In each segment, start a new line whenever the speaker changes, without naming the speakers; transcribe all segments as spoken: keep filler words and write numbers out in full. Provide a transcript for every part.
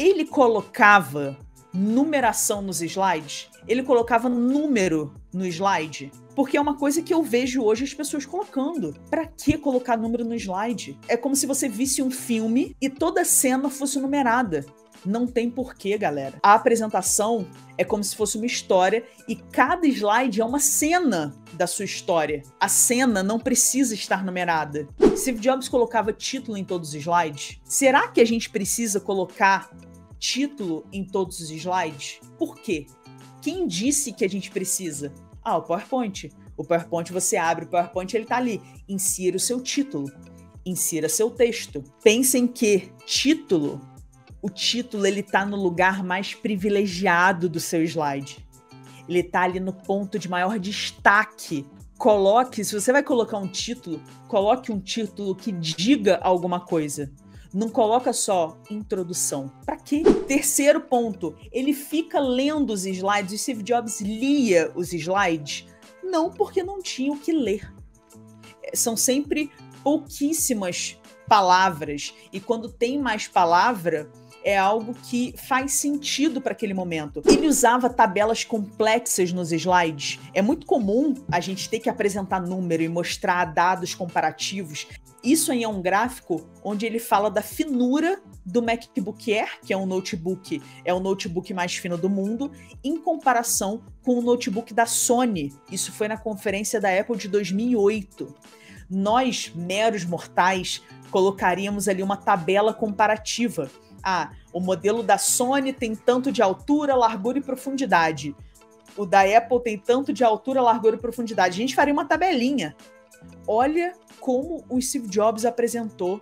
Ele colocava numeração nos slides? Ele colocava número no slide? Porque é uma coisa que eu vejo hoje as pessoas colocando. Pra que colocar número no slide? É como se você visse um filme e toda cena fosse numerada. Não tem porquê, galera. A apresentação é como se fosse uma história e cada slide é uma cena da sua história. A cena não precisa estar numerada. Steve Jobs colocava título em todos os slides. Será que a gente precisa colocar título em todos os slides? Por quê? Quem disse que a gente precisa? Ah, o PowerPoint. O PowerPoint, você abre o PowerPoint, ele tá ali. Insira o seu título. Insira seu texto. Pensem que título... O título, ele tá no lugar mais privilegiado do seu slide. Ele tá ali no ponto de maior destaque. Coloque, se você vai colocar um título, coloque um título que diga alguma coisa. Não coloca só introdução. Pra quê? Terceiro ponto, ele fica lendo os slides. O Steve Jobs lia os slides? Não, porque não tinha o que ler. São sempre pouquíssimas palavras. E quando tem mais palavra... é algo que faz sentido para aquele momento. Ele usava tabelas complexas nos slides. É muito comum a gente ter que apresentar número e mostrar dados comparativos. Isso aí é um gráfico onde ele fala da finura do MacBook Air, que é um notebook, é o notebook mais fino do mundo, em comparação com o notebook da Sony. Isso foi na conferência da Apple de dois mil e oito. Nós, meros mortais, colocaríamos ali uma tabela comparativa. Ah, o modelo da Sony tem tanto de altura, largura e profundidade. O da Apple tem tanto de altura, largura e profundidade. A gente faria uma tabelinha. Olha como o Steve Jobs apresentou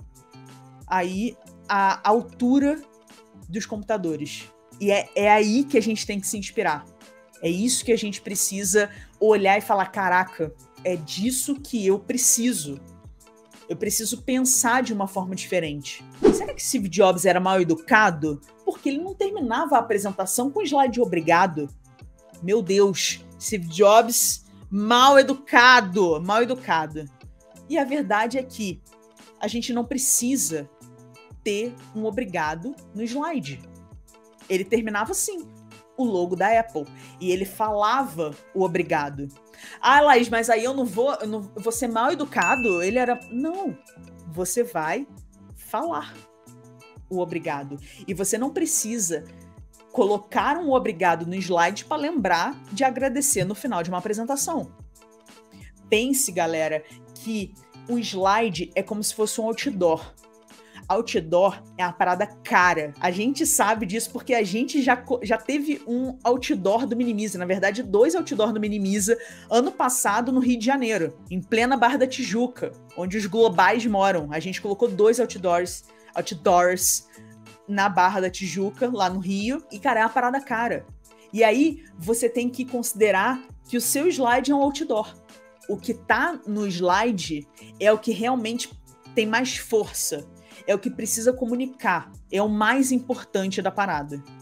aí a altura dos computadores. E é, é aí que a gente tem que se inspirar. É isso que a gente precisa olhar e falar, caraca, é disso que eu preciso. Eu preciso pensar de uma forma diferente. Será que Steve Jobs era mal educado? Porque ele não terminava a apresentação com slide obrigado. Meu Deus, Steve Jobs mal educado, mal educado. E a verdade é que a gente não precisa ter um obrigado no slide. Ele terminava assim, o logo da Apple. E ele falava o obrigado. Ah, Laís, mas aí eu não vou, eu não vou ser mal educado? Ele era... Não, você vai falar o obrigado. E você não precisa colocar um obrigado no slide para lembrar de agradecer no final de uma apresentação. Pense, galera, que o slide é como se fosse um outdoor. Outdoor é uma parada cara. A gente sabe disso porque a gente já, já teve um outdoor do Minimiza. Na verdade, dois outdoor do Minimiza ano passado no Rio de Janeiro, em plena Barra da Tijuca, onde os globais moram. A gente colocou dois outdoors, outdoors na Barra da Tijuca, lá no Rio. E, cara, é uma parada cara. E aí, você tem que considerar que o seu slide é um outdoor. O que tá no slide é o que realmente tem mais força. É o que precisa comunicar. É o mais importante da parada.